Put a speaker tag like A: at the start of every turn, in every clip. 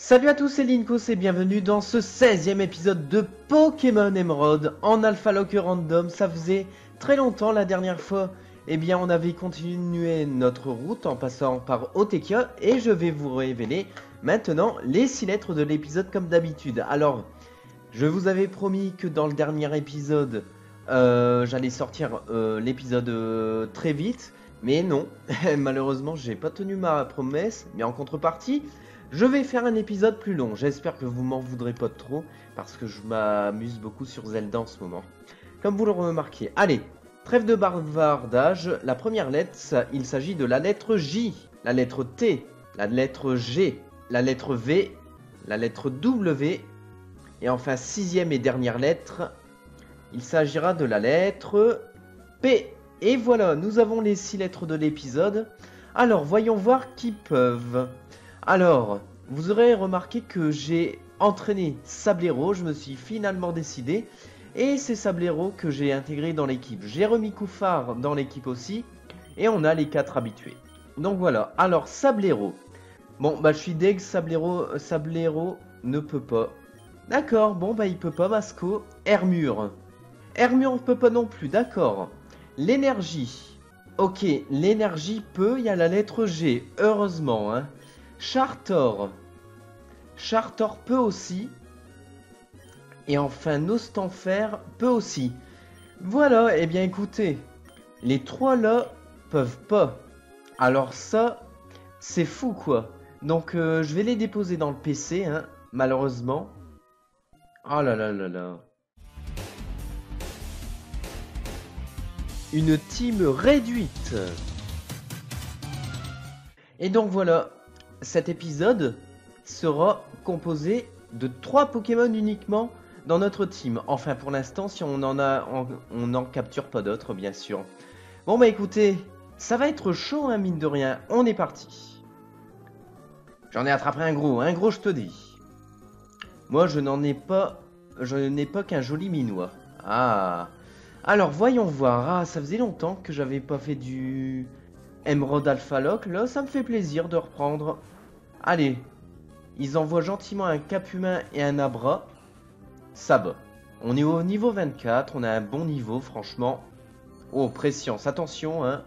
A: Salut à tous, c'est Linkos et bienvenue dans ce 16e épisode de Pokémon Emerald en Alpha Locker Random. Ça faisait très longtemps la dernière fois. Eh bien, on avait continué notre route en passant par Otekia et je vais vous révéler maintenant les 6 lettres de l'épisode comme d'habitude. Alors, je vous avais promis que dans le dernier épisode, j'allais sortir l'épisode très vite. Mais non, malheureusement, j'ai pas tenu ma promesse. Mais en contrepartie, je vais faire un épisode plus long. J'espère que vous m'en voudrez pas trop, parce que je m'amuse beaucoup sur Zelda en ce moment. Comme vous le remarquez. Allez, trêve de bavardage. La première lettre, il s'agit de la lettre J, la lettre T, la lettre G, la lettre V, la lettre W. Et enfin, sixième et dernière lettre, il s'agira de la lettre P. Et voilà, nous avons les 6 lettres de l'épisode. Alors, voyons voir qui peuvent. Alors, vous aurez remarqué que j'ai entraîné Sablero, je me suis finalement décidé. Et c'est Sablero que j'ai intégré dans l'équipe. J'ai remis Koufar dans l'équipe aussi. Et on a les 4 habitués. Donc voilà, alors Sablero. Bon, bah je suis deg, Sablero ne peut pas. D'accord, bon bah il peut pas, Masco. Hermure. Hermure ne peut pas non plus, d'accord. L'énergie. Ok, l'énergie peut, il y a la lettre G, heureusement. Hein. Chartor. Chartor peut aussi. Et enfin, Nostanfer peut aussi. Voilà, et bien écoutez, les 3 là peuvent pas. Alors ça, c'est fou quoi. Donc je vais les déposer dans le PC, hein, malheureusement. Oh là là là là. Une team réduite. Et donc voilà, cet épisode sera composé de 3 Pokémon uniquement dans notre team. Enfin pour l'instant, si on n'en capture pas d'autres, bien sûr. Bon bah écoutez, ça va être chaud, hein, mine de rien. On est parti. J'en ai attrapé un gros je te dis. Moi je n'ai pas qu'un joli minois. Ah. Alors voyons voir, ah ça faisait longtemps que j'avais pas fait du Emerald Alpha Lock, là ça me fait plaisir de reprendre. Allez, ils envoient gentiment un Capumin et un Abra, ça va. On est au niveau 24, on a un bon niveau franchement. Oh Prescience, attention hein.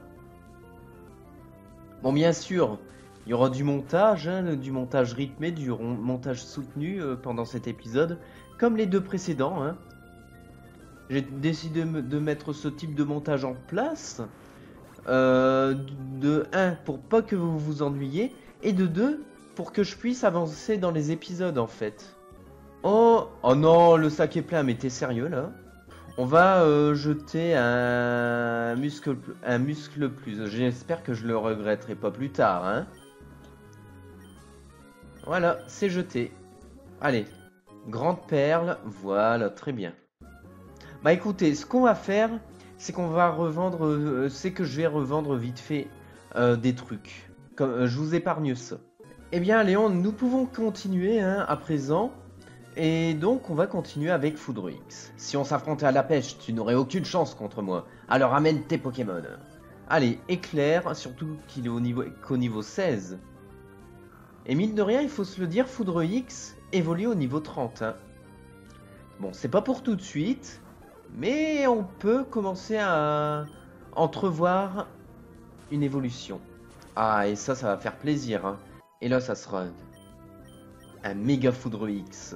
A: Bon bien sûr, il y aura du montage, hein, du montage rythmé, du montage soutenu pendant cet épisode, comme les 2 précédents hein. J'ai décidé de mettre ce type de montage en place. De 1, pour pas que vous vous ennuyiez. Et de 2, pour que je puisse avancer dans les épisodes en fait. Oh non, le sac est plein. Mais t'es sérieux là? On va jeter un muscle plus. J'espère que je le regretterai pas plus tard. Hein. Voilà, c'est jeté. Allez, grande perle. Voilà, très bien. Bah écoutez, ce qu'on va faire, c'est qu'on va revendre, c'est que je vais revendre vite fait des trucs. Comme, je vous épargne ça. Eh bien Léon, nous pouvons continuer hein, à présent. Et donc on va continuer avec Foudre X. Si on s'affrontait à la pêche, tu n'aurais aucune chance contre moi. Alors amène tes Pokémon. Allez, éclair, surtout qu'il est qu'au niveau 16. Et mine de rien, il faut se le dire, Foudre X évolue au niveau 30. Hein. Bon, c'est pas pour tout de suite. Mais on peut commencer à entrevoir une évolution. Ah, et ça va faire plaisir. Hein. Et là, ça sera un méga Foudre X.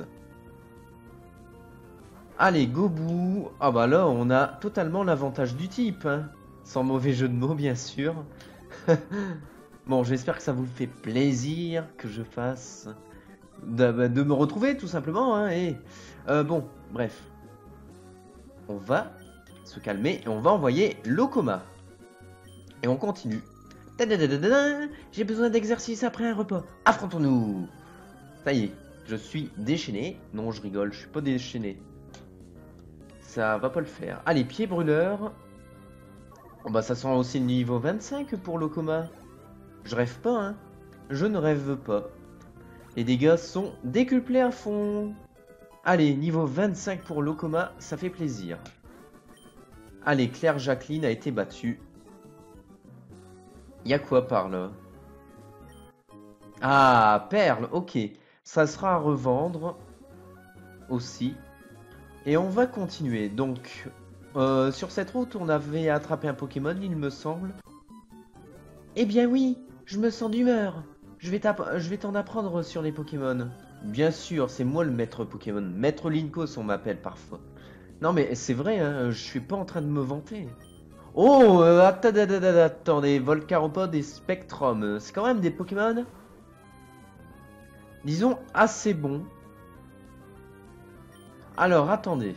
A: Allez, Gobu. Ah bah là, on a totalement l'avantage du type. Hein. Sans mauvais jeu de mots, bien sûr. Bon, j'espère que ça vous fait plaisir que je fasse de me retrouver, tout simplement. Hein, et bon, bref. On va se calmer et on va envoyer Lokoma. Et on continue. J'ai besoin d'exercice après un repas. Affrontons-nous. Ça y est, je suis déchaîné. Non, je rigole, je suis pas déchaîné. Ça va pas le faire. Allez, pied brûleur. Oh bah ça sent aussi le niveau 25 pour Lokoma. Je rêve pas, hein. Je ne rêve pas. Les dégâts sont décuplés à fond. Allez, niveau 25 pour Lokoma, ça fait plaisir. Allez, Claire Jacqueline a été battue. Y'a quoi par là? Ah, perle, ok. Ça sera à revendre aussi. Et on va continuer. Donc, sur cette route, on avait attrapé un Pokémon, il me semble. Eh bien oui, je me sens d'humeur. Je vais t'en apprendre sur les Pokémon. Bien sûr, c'est moi le maître Pokémon. Maître Linkos, on m'appelle parfois. Non mais c'est vrai, hein, je suis pas en train de me vanter. Oh, attendez, Volcaropod et Spectrum, c'est quand même des Pokémon, disons, assez bons. Alors, attendez.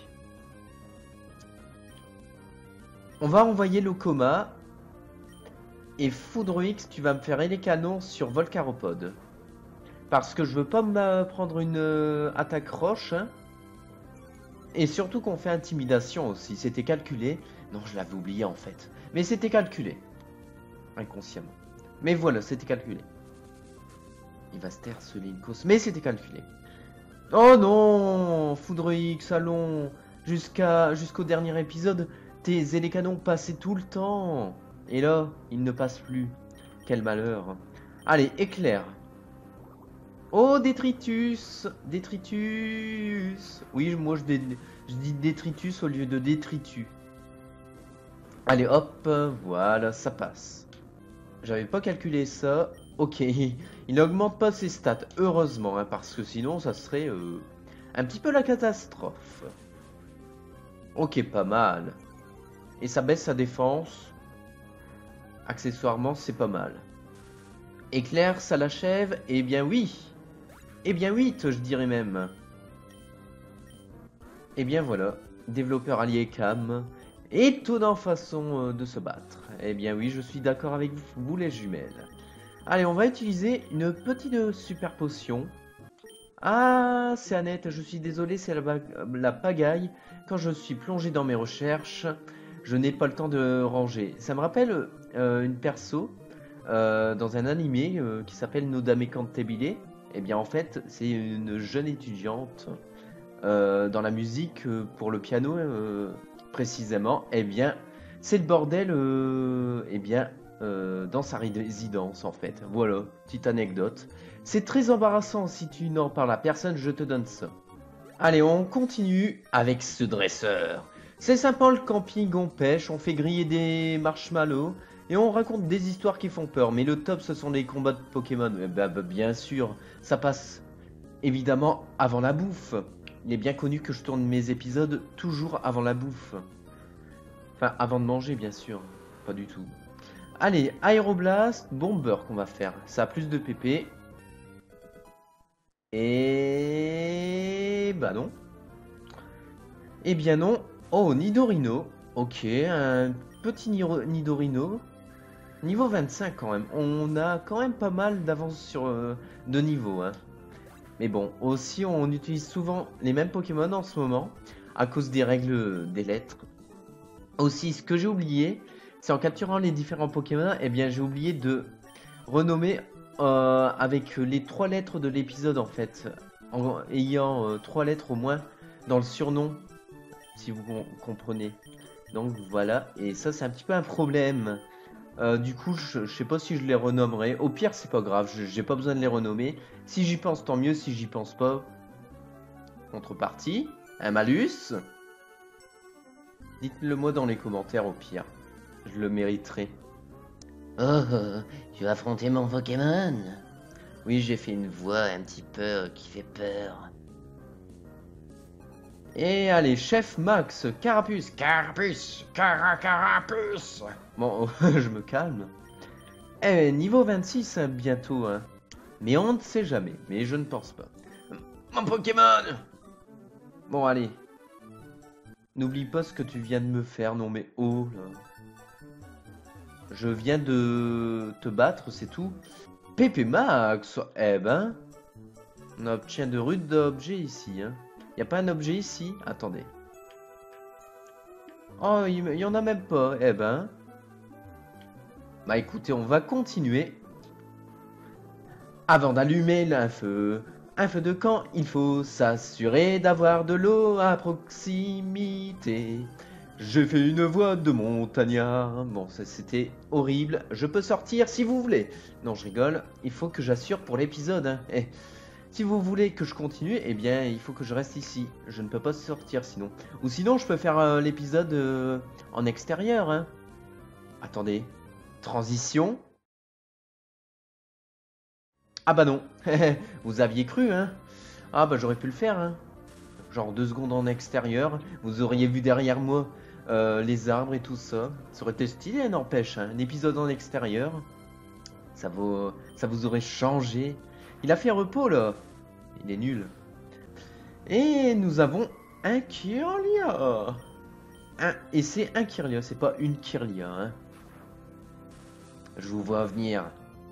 A: On va envoyer Lokoma. Et Foudroix, tu vas me faire les canons sur Volcaropod. Parce que je veux pas me prendre une attaque roche. Hein. Et surtout qu'on fait intimidation aussi. C'était calculé. Non, je l'avais oublié en fait. Mais c'était calculé. Inconsciemment. Mais voilà, c'était calculé. Il va se taire ce Linkos. Mais c'était calculé. Oh non, Foudroix, allons. Jusqu'au dernier épisode, tes élécanons passaient tout le temps. Et là, il ne passe plus. Quel malheur. Allez, éclair. Oh, détritus. Détritus. Oui, moi je dis détritus au lieu de détritus. Allez, hop, voilà, ça passe. J'avais pas calculé ça. Ok, il n'augmente pas ses stats, heureusement, hein, parce que sinon ça serait un petit peu la catastrophe. Ok, pas mal. Et ça baisse sa défense. Accessoirement, c'est pas mal. Éclair, ça l'achève. Eh bien oui. Eh bien oui, je dirais même. Eh bien voilà. Développeur allié Cam. Étonnante façon de se battre. Eh bien oui, je suis d'accord avec vous les jumelles. Allez, on va utiliser une petite super potion. Ah, c'est Annette, je suis désolé, c'est la pagaille. Quand je suis plongé dans mes recherches, je n'ai pas le temps de ranger. Ça me rappelle une perso dans un animé qui s'appelle Nodame Cantabile. Eh bien en fait, c'est une jeune étudiante dans la musique pour le piano précisément. Eh bien, c'est le bordel dans sa résidence en fait. Voilà, petite anecdote. C'est très embarrassant si tu n'en parles à personne, je te donne ça. Allez, on continue avec ce dresseur. C'est sympa le camping, on pêche, on fait griller des marshmallows et on raconte des histoires qui font peur. Mais le top, ce sont les combats de Pokémon. Bien sûr, ça passe évidemment avant la bouffe. Il est bien connu que je tourne mes épisodes toujours avant la bouffe. Enfin, avant de manger, bien sûr. Pas du tout. Allez, Aéroblast, Bomber qu'on va faire. Ça a plus de PP. Et... bah non. Eh bien non. Oh, Nidorino. Ok, un petit Nidorino. Niveau 25 quand même. On a quand même pas mal d'avance sur de niveau. Hein. Mais bon, aussi on utilise souvent les mêmes Pokémon en ce moment. À cause des règles des lettres. Aussi, ce que j'ai oublié, c'est en capturant les différents Pokémon, eh bien j'ai oublié de renommer avec les 3 lettres de l'épisode en fait. En ayant 3 lettres au moins dans le surnom. Si vous comprenez. Donc voilà, et ça c'est un petit peu un problème. Du coup, je sais pas si je les renommerai. Au pire, c'est pas grave, j'ai pas besoin de les renommer. Si j'y pense, tant mieux. Si j'y pense pas, contrepartie, un malus. Dites-le moi dans les commentaires au pire. Je le mériterai.
B: Oh, tu as affronté mon Pokémon?
A: Oui, j'ai fait une voix.
B: Un petit peu qui fait peur.
A: Et allez, chef Max, Carapuce.
B: Carapuce, Carapuce.
A: Bon, je me calme. Eh, niveau 26 hein, bientôt. Hein. Mais on ne sait jamais. Mais je ne pense pas.
B: Mon Pokémon.
A: Bon, allez. N'oublie pas ce que tu viens de me faire. Non, mais oh là. Je viens de te battre, c'est tout. Pépé Max. Eh ben. On obtient de rudes objets ici. Hein. Y a pas un objet ici? Attendez. Oh, il y en a même pas. Eh ben. Bah écoutez, on va continuer. Avant d'allumer un feu de camp, il faut s'assurer d'avoir de l'eau à proximité. J'ai fait une voix de montagnard. Bon, ça c'était horrible. Je peux sortir si vous voulez. Non, je rigole. Il faut que j'assure pour l'épisode. Hein. Eh. Si vous voulez que je continue, eh bien, il faut que je reste ici. Je ne peux pas sortir sinon. Ou sinon, je peux faire l'épisode en extérieur. Hein. Attendez. Transition. Ah bah non. Vous aviez cru, hein. Ah bah j'aurais pu le faire, hein. Genre 2 secondes en extérieur. Vous auriez vu derrière moi les arbres et tout ça. Ça aurait été stylé, n'empêche. Hein. Un épisode en extérieur. Ça vous aurait changé. Il a fait repos là. Il est nul. Et nous avons un Kirlia. Et c'est un Kirlia, c'est pas une Kirlia. Hein. Je vous vois venir.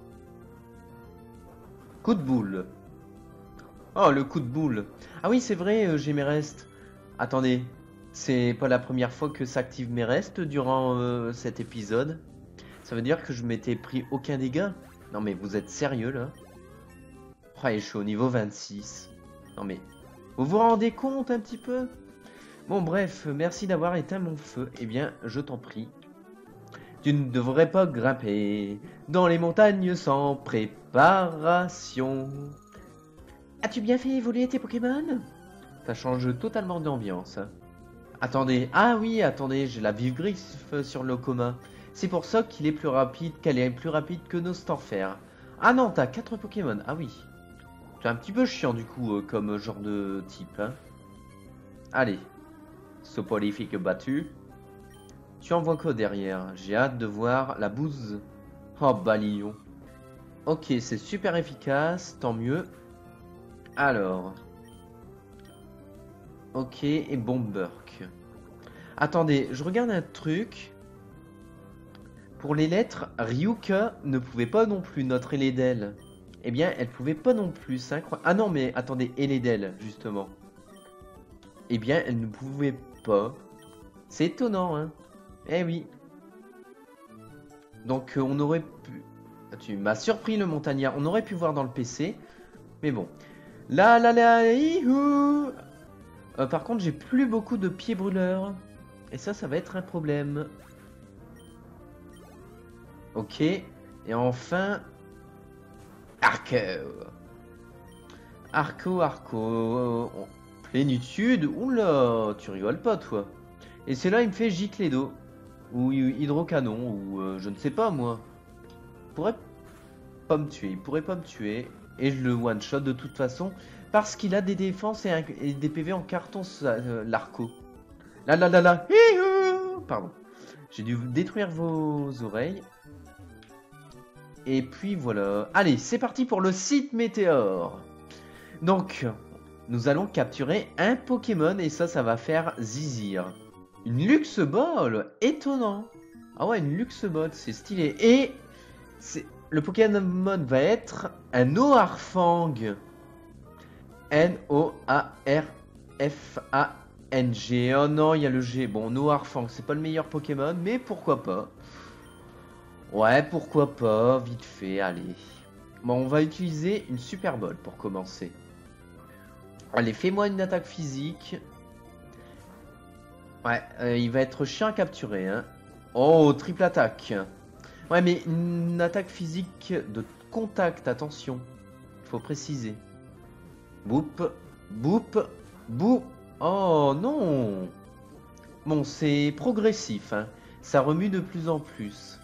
A: Coup de boule. Oh, le coup de boule. Ah oui, c'est vrai, j'ai mes restes. Attendez, c'est pas la première fois que s'activent mes restes durant cet épisode. Ça veut dire que je m'étais pris aucun dégât. Non mais vous êtes sérieux là? Oh, et je suis au niveau 26. Non mais, vous vous rendez compte un petit peu? Bon bref, merci d'avoir éteint mon feu. Eh bien, je t'en prie. Tu ne devrais pas grimper dans les montagnes sans préparation. As-tu bien fait évoluer tes Pokémon? Ça change totalement d'ambiance. Attendez, ah oui, attendez, j'ai la vive griffe sur Locoma. C'est pour ça qu'il est plus rapide, qu'elle est plus rapide que nos Stanfer. Ah non, t'as 4 Pokémon, ah oui. C'est un petit peu chiant du coup, comme genre de type. Hein. Allez, Soporifique battu. Tu envoies quoi derrière? J'ai hâte de voir la bouse. Oh, balion. Ok, c'est super efficace, tant mieux. Alors. Ok, et Bomberk. Attendez, je regarde un truc. Pour les lettres, Ryuka ne pouvait pas non plus, notre Eledel. Eh bien, elle pouvait pas non plus, c'est incroyable. Ah non, mais attendez, Eledel, justement. Eh bien, elle ne pouvait pas. C'est étonnant, hein. Eh oui. Donc, on aurait pu... Tu m'as surpris, le montagnard. On aurait pu voir dans le PC. Mais bon. Ihou. Par contre, j'ai plus beaucoup de pieds brûleurs. Et ça va être un problème. Ok. Et enfin... Arco. Arco. Plénitude. Oula, tu rigoles pas, toi. Et c'est là, il me fait gicler d'eau. Ou hydrocanon, ou je ne sais pas, moi. Il pourrait pas me tuer. Il pourrait pas me tuer. Et je le one-shot de toute façon. Parce qu'il a des défenses et des PV en carton, l'Arco. Là. Pardon. J'ai dû détruire vos oreilles. Et puis voilà. Allez, c'est parti pour le site Météore. Donc, nous allons capturer un Pokémon. Et ça va faire Zizir. Une Luxe Ball. Étonnant. Ah ouais, une Luxe Ball. C'est stylé. Et le Pokémon va être un Noirfang. Noarfang. Oh non, il y a le G. Bon, Noirfang, c'est pas le meilleur Pokémon, mais pourquoi pas. Ouais, pourquoi pas, vite fait, allez. Bon, on va utiliser une Super Ball pour commencer. Allez, fais-moi une attaque physique. Ouais, il va être chiant à capturer, hein. Oh, triple attaque. Ouais, mais une attaque physique de contact, attention. Il faut préciser. Boop. Oh non. Bon, c'est progressif, hein. Ça remue de plus en plus.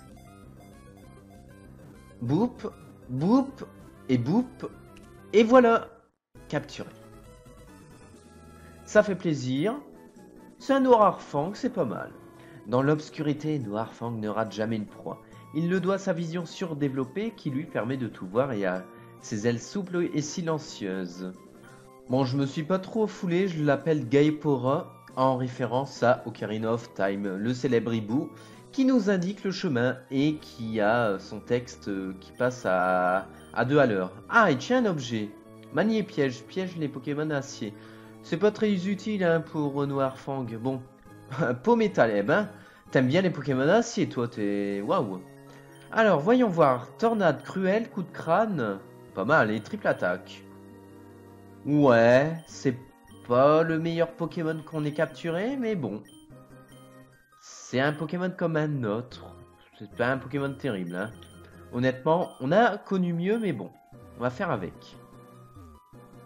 A: Boop. Et boop. Et voilà. Capturé. Ça fait plaisir. C'est un Noirfang, c'est pas mal. Dans l'obscurité, Noirfang ne rate jamais une proie. Il le doit à sa vision surdéveloppée qui lui permet de tout voir et à ses ailes souples et silencieuses. Bon, je me suis pas trop foulé, je l'appelle Gaipora en référence à Ocarina of Time, le célèbre hibou qui nous indique le chemin et qui a son texte qui passe à 2 à l'heure. Ah, il tient un objet. Manier piège les Pokémon acier. C'est pas très utile hein, pour Noirfang. Bon, peau métal, eh ben, t'aimes bien les Pokémon acier, toi, t'es... Waouh. Alors, voyons voir. Tornade cruelle, coup de crâne. Pas mal, et triple attaque. Ouais, c'est pas le meilleur Pokémon qu'on ait capturé, mais bon. C'est un Pokémon comme un autre. C'est pas un Pokémon terrible, hein. Honnêtement, on a connu mieux, mais bon. On va faire avec.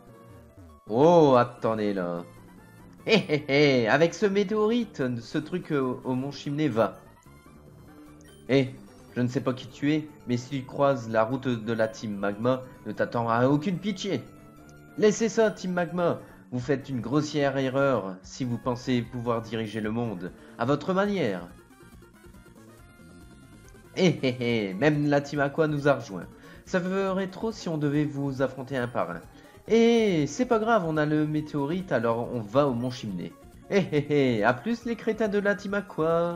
A: Oh, attendez là. Hé hé hé, avec ce météorite, ce truc au mont Chimney va. Hé, je ne sais pas qui tu es, mais si tu croises la route de la Team Magma, ne t'attends à aucune pitié. Laissez ça, Team Magma. Vous faites une grossière erreur si vous pensez pouvoir diriger le monde à votre manière. Hé hé hé, même la Team Aqua nous a rejoints. Ça ferait trop si on devait vous affronter un par un. Et c'est pas grave, on a le météorite, alors on va au mont Chimney. Hé hé hé, à plus les crétins de la Team Aqua.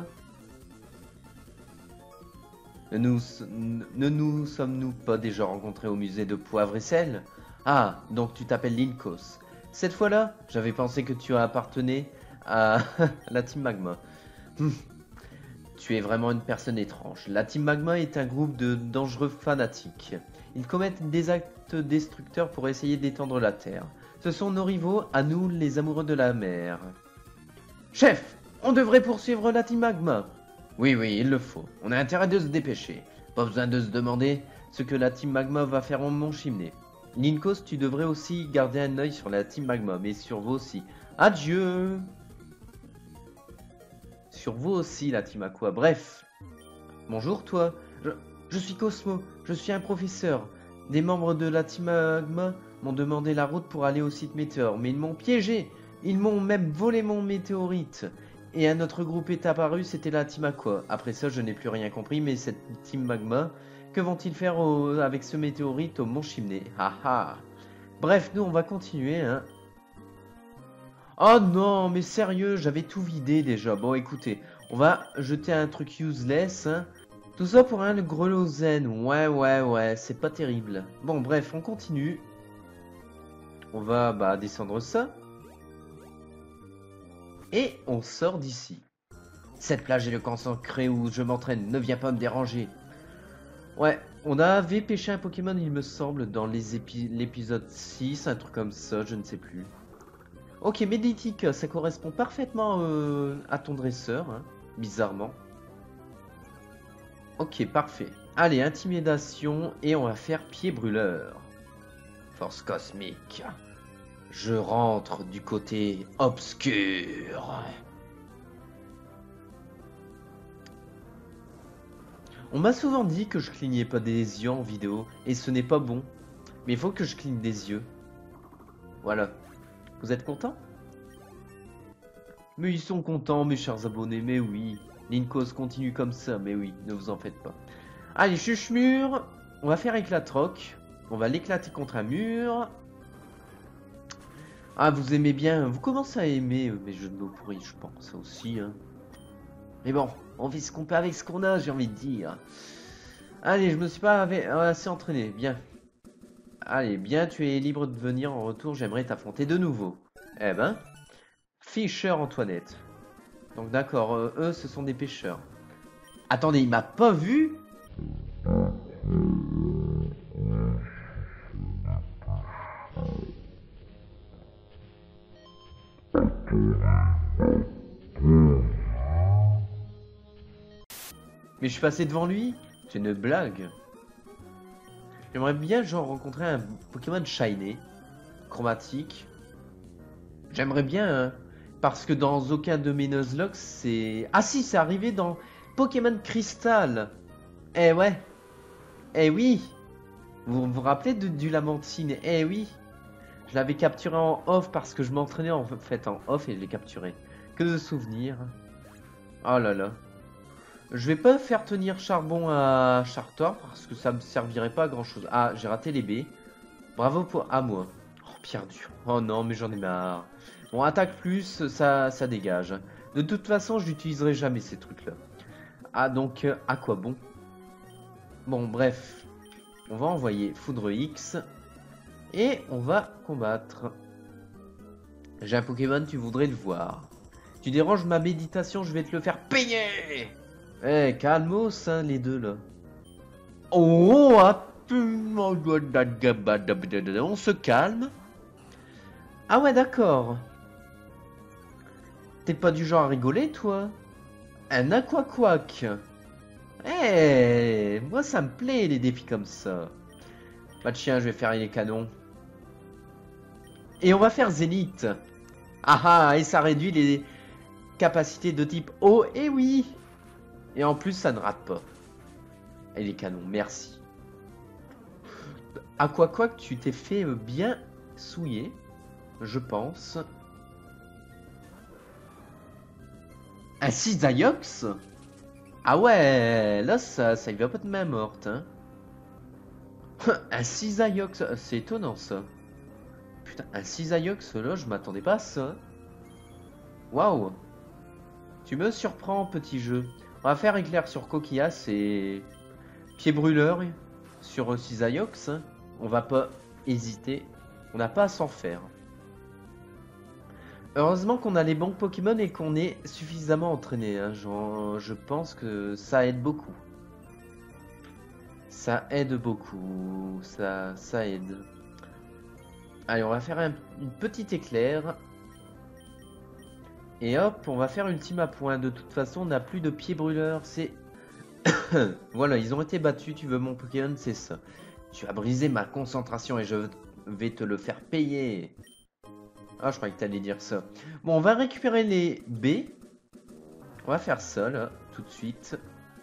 A: Ne nous sommes-nous pas déjà rencontrés au musée de Poivre et Sel? Ah, donc tu t'appelles Linkos. Cette fois-là, j'avais pensé que tu appartenais à la Team Magma. Hum, Tu es vraiment une personne étrange. La Team Magma est un groupe de dangereux fanatiques. Ils commettent des actes destructeurs pour essayer d'étendre la Terre. Ce sont nos rivaux, à nous les amoureux de la mer. Chef, on devrait poursuivre la Team Magma. Oui, oui, il le faut. On a intérêt de se dépêcher. Pas besoin de se demander ce que la Team Magma va faire en Mont Chimney. Linkos, tu devrais aussi garder un œil sur la Team Magma, mais sur vous aussi. Adieu. Sur vous aussi, la Team Aqua. Bref. Bonjour, toi. Je suis Cosmo. Je suis un professeur. Des membres de la Team Magma m'ont demandé la route pour aller au site Météor, mais ils m'ont piégé. Ils m'ont même volé mon météorite. Et un autre groupe est apparu, c'était la Team Aqua. Après ça, je n'ai plus rien compris, mais cette Team Magma, que vont-ils faire avec ce météorite au Mont Chimney? Haha. Bref, nous, on va continuer, hein. Oh non, mais sérieux, j'avais tout vidé déjà. Bon, écoutez, on va jeter un truc useless, hein. Tout ça pour un grelot zen. Ouais, c'est pas terrible. Bon, bref, on continue. On va descendre ça. Et on sort d'ici. Cette plage est le camp sacré où je m'entraîne. Ne viens pas me déranger. Ouais, on avait pêché un Pokémon, il me semble, dans l'épisode 6, un truc comme ça, je ne sais plus. Ok, Méditique, ça correspond parfaitement à ton dresseur, hein, bizarrement. Ok, parfait. Allez, intimidation, et on va faire pied brûleur. Force cosmique. Je rentre du côté obscur. On m'a souvent dit que je clignais pas des yeux en vidéo, et ce n'est pas bon. Mais il faut que je cligne des yeux. Voilà. Vous êtes contents? Mais ils sont contents, mes chers abonnés, mais oui. Linkos continue comme ça, mais oui, ne vous en faites pas. Allez, chuche-mur. On va faire éclatroc. On va l'éclater contre un mur. Ah, vous aimez bien. Vous commencez à aimer mes jeux de mots pourris, je pense, ça aussi. Hein. Mais bon, on fait ce qu'on peut avec ce qu'on a, j'ai envie de dire. Allez, je me suis pas assez entraîné. Bien. Allez, bien, tu es libre de venir en retour. J'aimerais t'affronter de nouveau. Eh ben, Fisher Antoinette. Donc d'accord, eux, ce sont des pêcheurs. Attendez, il m'a pas vu? Mais je suis passé devant lui? C'est une blague. J'aimerais bien genre rencontrer un Pokémon Shiny, chromatique. J'aimerais bien, hein, parce que dans aucun de mes Nuzlocke, c'est... Ah si, c'est arrivé dans Pokémon Crystal. Eh ouais. Eh oui. Vous vous rappelez du Lamentine? Eh oui. Je l'avais capturé en off parce que je m'entraînais en fait en off et je l'ai capturé. Que de souvenirs. Oh là là. Je vais pas faire tenir Charbon à Chartor parce que ça me servirait pas à grand chose. Ah, j'ai raté les B. Bravo à moi. Oh, pierre dure. Oh non, mais j'en ai marre. Bon, attaque plus, ça dégage. De toute façon, je n'utiliserai jamais ces trucs-là. Ah, donc, à quoi bon? Bon, bref. On va envoyer Foudre X. Et on va combattre. J'ai un Pokémon, tu voudrais le voir. Tu déranges ma méditation, je vais te le faire payer. Eh, calmos, hein, les deux, là. Oh, on se calme. Ah ouais, d'accord. T'es pas du genre à rigoler, toi? Un aquaquac. Eh, moi ça me plaît les défis comme ça. Pas de chien, je vais faire les canons. Et on va faire Zénith. Ah ah, et ça réduit les capacités de type eau. Et oui. Et en plus, ça ne rate pas. Et les canons, merci. À quoi que tu t'es fait bien souiller, je pense. Un Cisaiox? Ah ouais, là, ça y va pas de main morte, hein. Un Cisaiox, c'est étonnant, ça. Putain, un Cisaiox, là, je m'attendais pas à ça. Waouh. Tu me surprends, petit jeu. On va faire éclair sur Coquillas et pied brûleur sur Cisaiox. On va pas hésiter. On n'a pas à s'en faire. Heureusement qu'on a les bons Pokémon et qu'on est suffisamment entraîné. Hein. Je pense que ça aide beaucoup. Ça aide beaucoup. Ça aide. Allez, on va faire une petite éclair. Et hop, on va faire ultime à point. De toute façon, on n'a plus de pied brûleur. C'est... Voilà, ils ont été battus. Tu veux mon Pokémon, c'est ça. Tu as brisé ma concentration et je vais te le faire payer. Ah, je croyais que tu allais dire ça. Bon, on va récupérer les B. On va faire ça, là, tout de suite.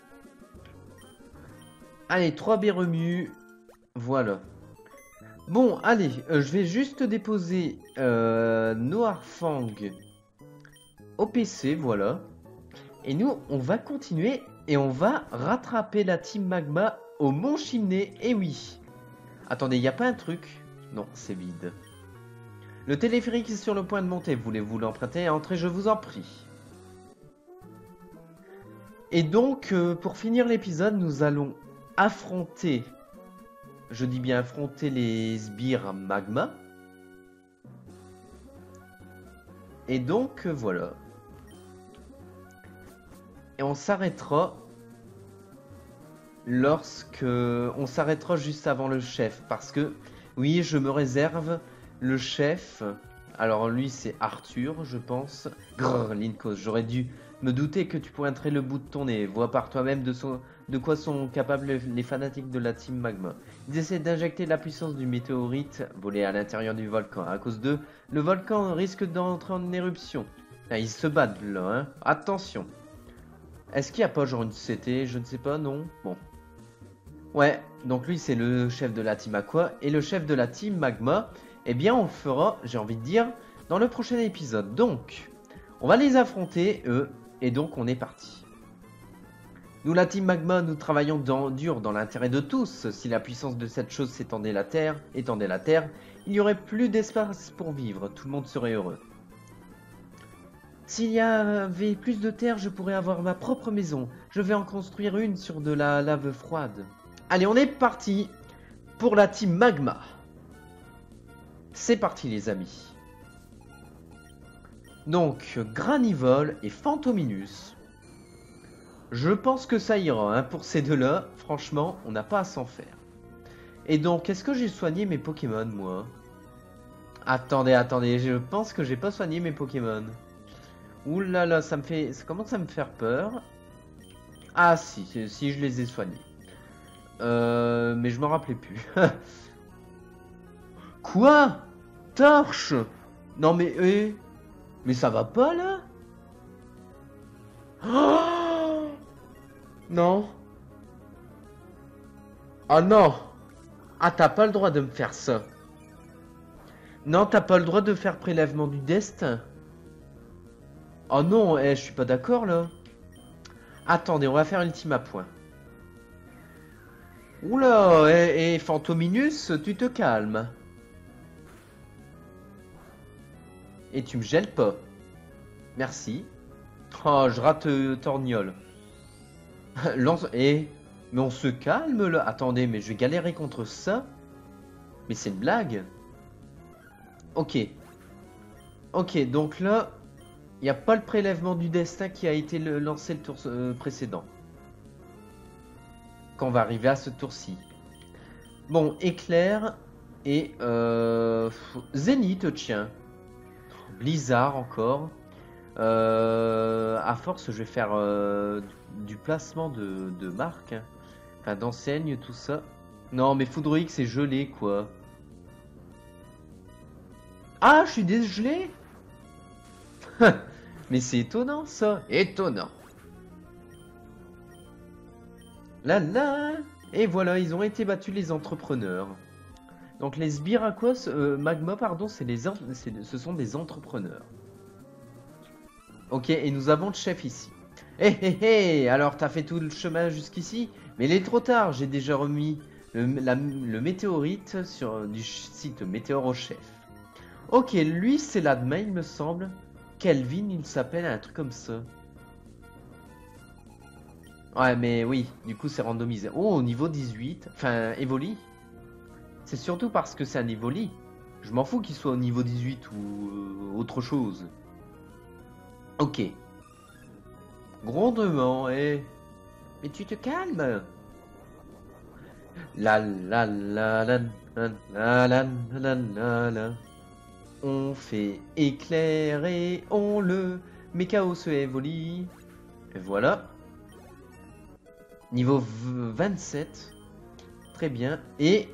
A: Allez, 3 B remues. Voilà. Bon, allez, je vais juste déposer Noirfang au PC, voilà. Et nous, on va continuer et on va rattraper la Team Magma au Mont Chimney. Et oui. Attendez, il n'y a pas un truc? Non, c'est vide. Le téléphérique est sur le point de monter. Voulez-vous l'emprunter? Entrez, je vous en prie. Et donc, pour finir l'épisode, nous allons affronter... Je dis bien affronter les sbires magma. Et donc, voilà. Et on s'arrêtera... On s'arrêtera juste avant le chef. Parce que, oui, je me réserve... Le chef, alors lui c'est Arthur, je pense. Grrr, Linkos, j'aurais dû me douter que tu pointerais le bout de ton nez. Vois par toi-même de quoi sont capables les fanatiques de la Team Magma. Ils essaient d'injecter la puissance du météorite volé à l'intérieur du volcan. À cause d'eux, le volcan risque d'entrer en éruption. Ah, ils se battent là, hein. Attention. Est-ce qu'il n'y a pas genre une CT? Je ne sais pas, non. Bon. Ouais, donc lui c'est le chef de la Team Aqua et le chef de la Team Magma. Eh bien, on le fera, j'ai envie de dire, dans le prochain épisode. Donc, on va les affronter, eux, et donc on est parti. Nous, la Team Magma, nous travaillons dur dans l'intérêt de tous. Si la puissance de cette chose étendait la Terre, il n'y aurait plus d'espace pour vivre. Tout le monde serait heureux. S'il y avait plus de terre, je pourrais avoir ma propre maison. Je vais en construire une sur de la lave froide. Allez, on est parti pour la Team Magma. C'est parti les amis. Donc, Granivol et Fantominus. Je pense que ça ira, hein, pour ces deux-là. Franchement, on n'a pas à s'en faire. Et donc, est-ce que j'ai soigné mes Pokémon, moi? Attendez, je pense que j'ai pas soigné mes Pokémon. Ouh là là, ça commence à me faire peur. Ah si, je les ai soignés. Mais je m'en rappelais plus. Quoi? Torche? Non mais mais ça va pas là? Oh non. Ah non. Ah t'as pas le droit de me faire ça. Non, t'as pas le droit de faire prélèvement du destin. Oh non, je suis pas d'accord là. Attendez, on va faire ultime à point. Oula, Fantominus, tu te calmes. Et tu me gèles pas. Merci. Oh, je rate Torgnole. Lance... mais on se calme là. Attendez, mais je vais galérer contre ça. Mais c'est une blague. Ok. Ok, donc là, il n'y a pas le prélèvement du destin qui a été lancé le tour précédent. Quand on va arriver à ce tour-ci. Bon, éclair et Zénith, tiens. Blizzard encore. À force, je vais faire du placement de marque. Hein. Enfin, d'enseigne, tout ça. Non, mais Foudroix, c'est gelé, quoi. Ah, je suis dégelé. Mais c'est étonnant ça. Étonnant. Là, là. Et voilà, ils ont été battus les entrepreneurs. Donc les Sbiracos, Magma, pardon, ce sont des entrepreneurs. Ok, et nous avons le chef ici. Hé hé hé, alors t'as fait tout le chemin jusqu'ici? Mais il est trop tard, j'ai déjà remis le météorite du site Météor au chef. Ok, lui c'est l'admin il me semble. Kelvin il s'appelle, un truc comme ça. Ouais mais oui, du coup c'est randomisé. Oh, niveau 18, enfin Evoli. C'est surtout parce que c'est un Evoli. Je m'en fous qu'il soit au niveau 18 ou autre chose. Ok. Grondement, et... Mais tu te calmes. La la la la la la la la la la. On fait éclairer, on le met chaos se évolue. Et voilà. Niveau 27. Très bien. Et...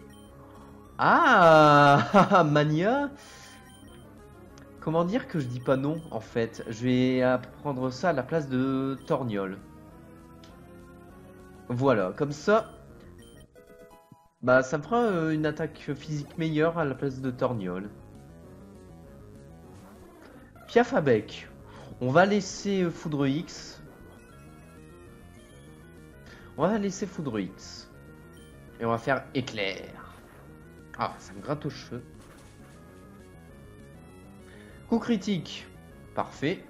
A: Ah Mania. Comment dire que je dis pas non en fait? Je vais apprendre ça à la place de Torgnol. Voilà, comme ça, bah ça me fera une attaque physique meilleure à la place de Torgnol. Piafabec. On va laisser Foudre X. On va laisser Foudre X. Et on va faire éclair. Ah, ça me gratte aux cheveux. Coup critique. Parfait.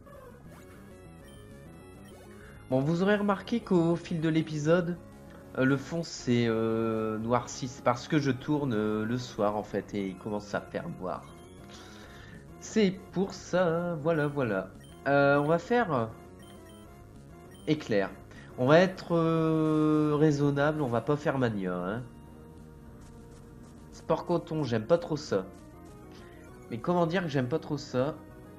A: Bon, vous aurez remarqué qu'au fil de l'épisode, le fond s'est noirci. C'est parce que je tourne le soir en fait et il commence à faire noir. C'est pour ça. Voilà, voilà. On va faire éclair. On va être raisonnable. On va pas faire mania. Hein. Sport coton, j'aime pas trop ça. Mais comment dire que j'aime pas trop ça?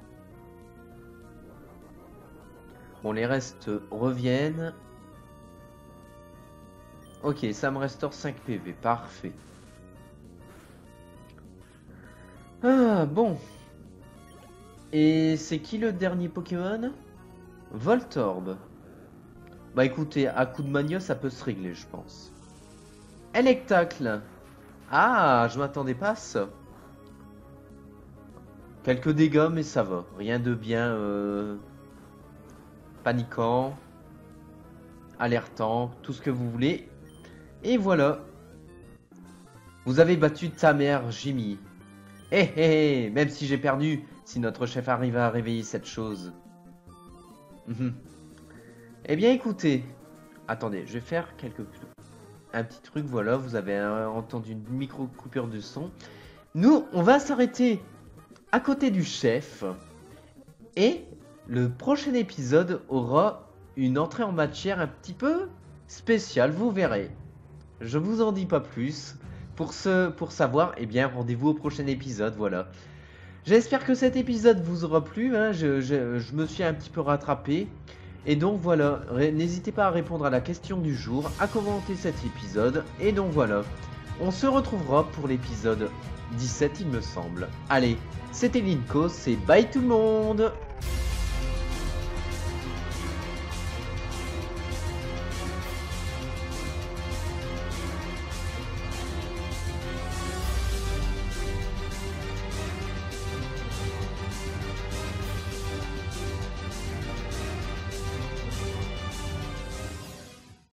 A: Bon, les restes reviennent. Ok, ça me restaure 5 PV. Parfait. Ah, bon. Et c'est qui le dernier Pokémon? Voltorb. Bah écoutez, à coup de mania, ça peut se régler, je pense. Electacle. Ah, je m'attendais pas à ça. Quelques dégâts, mais ça va. Rien de bien paniquant, alertant, tout ce que vous voulez. Et voilà. Vous avez battu ta mère, Jimmy. Hé hé hé, même si j'ai perdu, si notre chef arrive à réveiller cette chose. Eh bien écoutez. Attendez, je vais faire un petit truc, voilà, vous avez entendu une micro coupure de son. Nous, on va s'arrêter à côté du chef. Et le prochain épisode aura une entrée en matière un petit peu spéciale, vous verrez. Je vous en dis pas plus. Pour savoir, eh bien, rendez-vous au prochain épisode, voilà. J'espère que cet épisode vous aura plu, hein. Je me suis un petit peu rattrapé. Et donc voilà, n'hésitez pas à répondre à la question du jour, à commenter cet épisode. Et donc voilà, on se retrouvera pour l'épisode 17 il me semble. Allez, c'était Linko, c'est bye tout le monde!